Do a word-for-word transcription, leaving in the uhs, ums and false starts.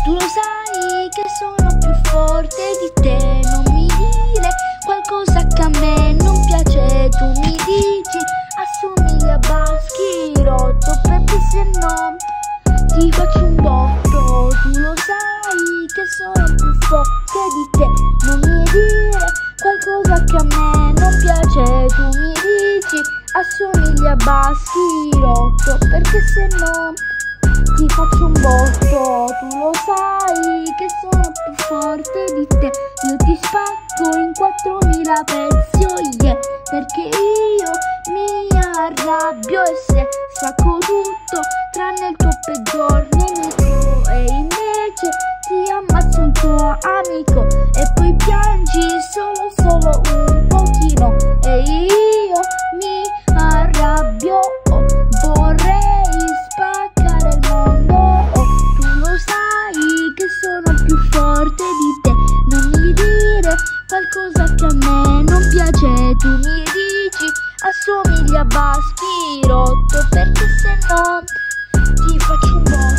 Tu lo sai che sono più forte di te. Non mi dire qualcosa che a me non piace. Tu mi dici assomiglia a Baschirotto, perché se no ti faccio un botto. Tu lo sai che sono più forte di te. Non mi dire qualcosa che a me non piace. Tu mi dici assomiglia a Baschirotto, perché se no ti faccio un botto. Tu lo sai che sono più forte di te. Io ti spacco in quattromila pezzi, oh yeah, perché io mi arrabbio e se spacco tutto tranne il tuo peggior nemico. E invece ti ammazzo un tuo amico e poi piangi solo solo un pochino. E io mi arrabbio, oh, vorrei spaccare il mondo. Oh, tu lo sai che sono più forte di te. Non mi dire qualcosa che a me non piace. Tu mi dici assomiglia a Baschirotto, perché se no ti faccio un po'.